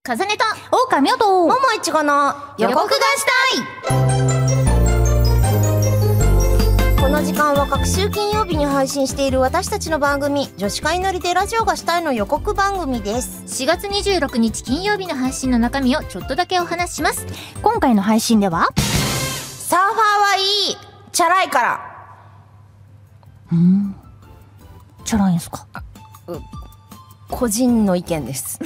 かざねと狼男とももいちごの予告がしたい。この時間は各週金曜日に配信している私たちの番組女子会乗りでラジオがしたいの予告番組です。 4月26日金曜日の配信の中身をちょっとだけお話しします。 今回の配信ではサーファーはいい、チャラいから。 チャラいんすか？ 個人の意見です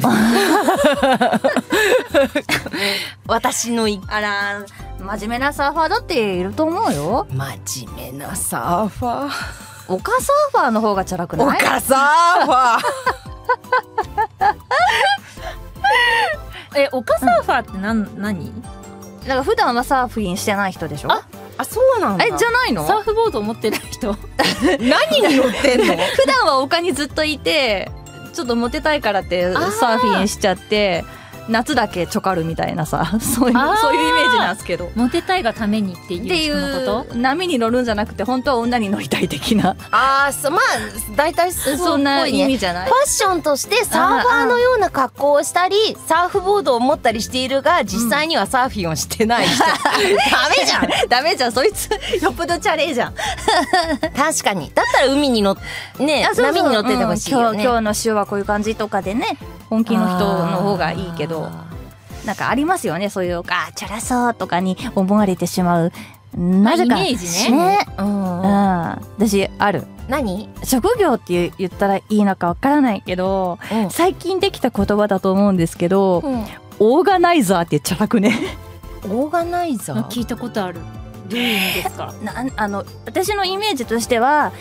私の意見。 あら、真面目なサーファーだっていると思うよ。 真面目なサーファー。 丘サーファーの方がチャラくない？ 丘サーファー丘サーファーって何？ だから普段はサーフィンしてない人でしょ？ あ、そうなんだ。 じゃないの？ サーフボードを持ってない人何に乗ってんの？ 普段は丘にずっといて、ちょっとモテたいからってサーフィンしちゃって、夏だけちょかるみたいなさ、そういうイメージなんですけど。 モテたいがためにっていうのこと？ 波に乗るんじゃなくて本当は女に乗りたい的な、 まあ大体そんな意味じゃない？ ファッションとしてサーファーのような格好をしたりサーフボードを持ったりしているが、実際にはサーフィンをしてない人、ダメじゃんダメじゃん、そいつよっぽどチャレーじゃん。 確かに。だったら海に乗ってね、波に乗っててほしいよね。 今日の週はこういう感じとかでね、本気の人の方がいいけど、なんかありますよね、そういうチャラそうとかに思われてしまう、なぜかイメージね。 私ある。 何？ 職業って言ったらいいのかわからないけど、最近できた言葉だと思うんですけど、オーガナイザーってチャラくね。 オーガナイザー聞いたことある。どういう意味ですか？ 私のイメージとしては、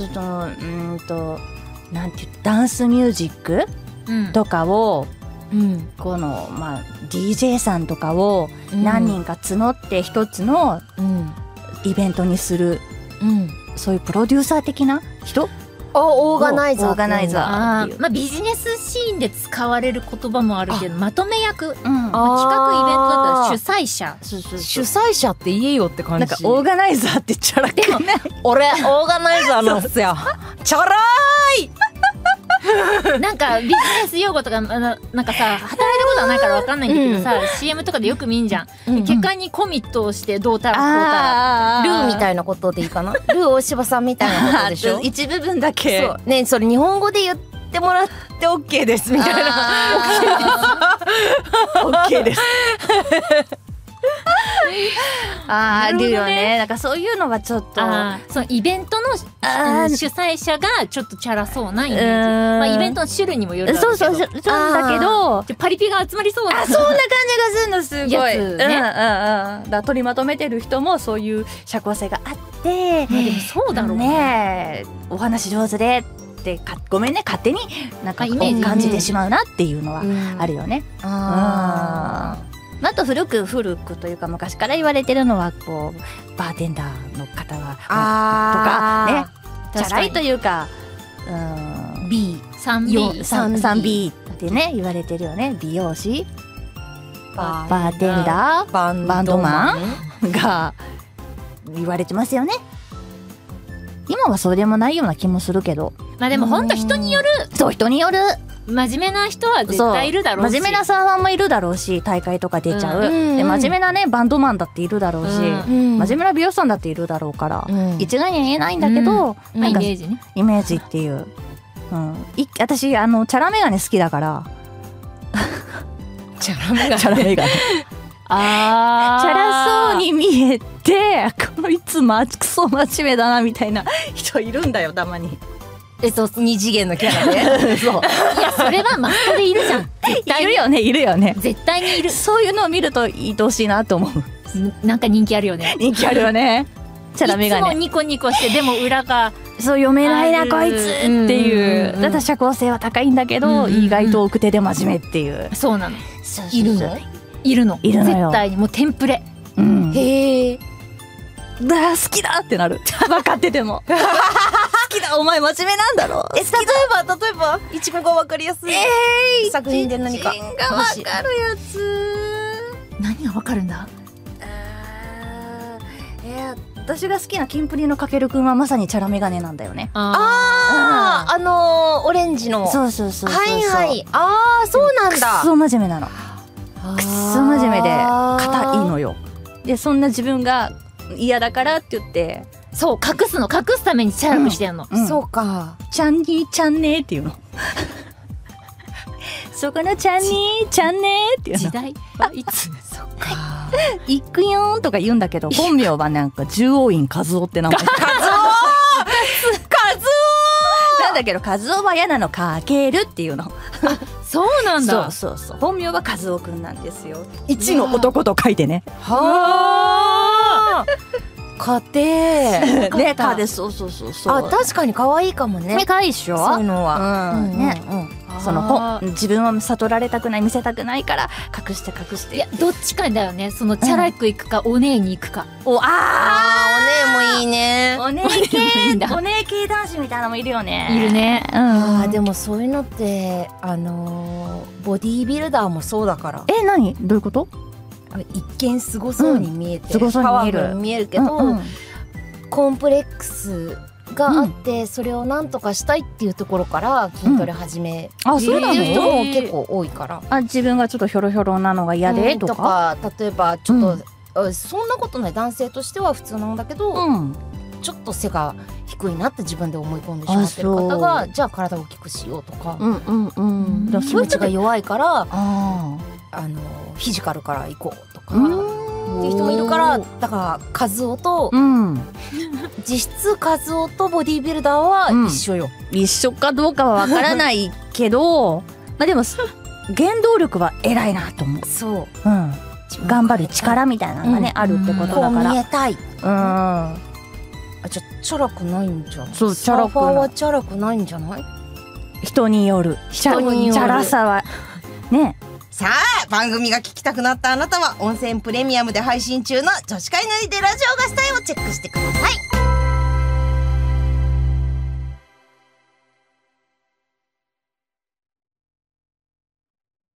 なんていうダンスミュージックとかを、このDJ さんとかを何人か募って一つのイベントにする、そういうプロデューサー的な人、 オーガナイザー。 オーガナイザー。 ビジネスシーンで使われる言葉もあるけど、まとめ役、企画イベントだったら主催者。 主催者って言えよって感じ。 なんかオーガナイザーってチャラくない？ 俺オーガナイザーなんすよ。チャラーい。 なんかビジネス用語とかなんかさ、働いたことはないから分かんないんだけどさ、CM とかでよく見んじゃん。結果にコミットをしてどうたらこうたら、 ルーみたいなことでいいかな。ルー大柴さんみたいなことでしょ。 一部分だけ。 そうね、それ日本語で言ってもらって OK ですみたいな。 OK です。あるよね。なんかそういうのはちょっと、 そのイベントの主催者がちょっとチャラそうなイメージ。イベントの種類にもよるだろうけど。 そうだけど、 パリピが集まりそうな。 そんな感じがするの、すごい。 ね。 だから取りまとめてる人もそういう社交性があって、 でもそうだろうね。お話上手でってごめんね、勝手になんか感じてしまうなっていうのはあるよね。あと古くというか昔から言われてるのは、こうバーテンダーの方はとかね、チャラいというか、3B ってね言われてるよね。美容師、バーテンダー、バンドマンが言われてますよね。今はそうでもないような気もするけど、 でも本当人による。 そう、人による。 真面目な人は絶対いるだろうし、 真面目なサーファーもいるだろうし、大会とか出ちゃう、で真面目なねバンドマンだっているだろうし、真面目な美容師さんだっているだろうから、一概には言えないんだけど、なんかイメージっていう、私チャラメガネ好きだから。 チャラメガネチャラそうに見えて、こいつクソ真面目だなみたいな人いるんだよ、たまに。 二次元のキャラで。 そう。いや、それはマストでいるじゃん。 いるよね。 絶対にいる。 そういうのを見ると愛おしいなと思う。 なんか人気あるよね。 人気あるよね。チャラメガネ。 いつもニコニコして、でも裏がそう読めないなこいつっていう。だから社交性は高いんだけど、意外と奥手で真面目っていう。 そうなの。 いるの？ いるの。 絶対にもうテンプレ。 へえ。 好きだってなる。分かってても。好きだ、お前真面目なんだろ。 例えばいちごが分かりやすい作品で何か。 が分かるやつ。 何が分かるんだ？ 私が好きなキンプリのかけるくんはまさにチャラメガネなんだよね。 オレンジの。 そう。 はいはい。そうなんだ。 クソ真面目なの。 くっそ真面目で硬いのよ。でそんな自分が嫌だからって言ってそう隠すためにチャラくしてんの、 そうか。 ちゃんにーちゃんねーっていうのそこのちゃんにーちゃんねーっていうの時代はいつ行くよーとか言うんだけど本名はなんか獣王院和夫って名前なんだけど和夫は嫌なのかけるっていうの。 そうなんだ。 そう本名は和夫くんなんですよ。一の男と書いてね。 はあ。家庭。 ねかでそう。 あ、確かに可愛いかもね。 可愛いっしょ。 そういうのは。 ね。その自分を悟られたくない見せたくないから隠していやどっちかだよね。そのチャラくいくか、お姉に行くか。 お姉もいいね。 お姉系男子みたいなのもいるよね。 いるね。 でもそういうのってボディービルダーもそうだから。 何どういうこと？ 一見すごそうに見えて、 すごそうに見える。 パワフルに見えるけど、コンプレックスがあって、それをなんとかしたいっていうところから筋トレ始めるっていう人も結構多いから、 自分がちょっとヒョロヒョロなのが嫌でとか、 例えばちょっと、そんなことない男性としては普通なんだけど、ちょっと背が低いなって自分で思い込んでしまってる方が、じゃあ体を大きくしようとか、気持ちが弱いからフィジカルから行こうとかっていう人もいるから、だから和夫と、実質和夫とボディービルダーは一緒よ。 一緒かどうかはわからないけどでも原動力は偉いなと思う。 そう、 頑張る力みたいなのがね、あるってことだから。 こう見えたい。じゃあチャラくないんじゃん。 そう、 サーファーはチャラくないんじゃない？ 人による。チャラさはね。 さあ、番組が聞きたくなったあなたは温泉プレミアムで配信中の女子会のりでラジオがしたいをチェックしてください。